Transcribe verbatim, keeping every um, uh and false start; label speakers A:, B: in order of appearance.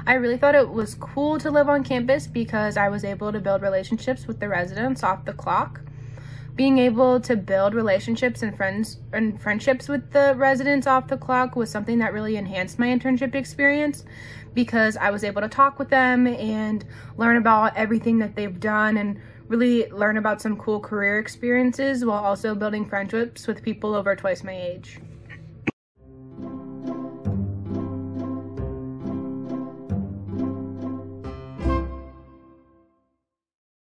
A: I really thought it was cool to live on campus because I was able to build relationships with the residents off the clock. Being able to build relationships and friends and friendships with the residents off the clock was something that really enhanced my internship experience because I was able to talk with them and learn about everything that they've done and really learn about some cool career experiences while also building friendships with people over twice my age.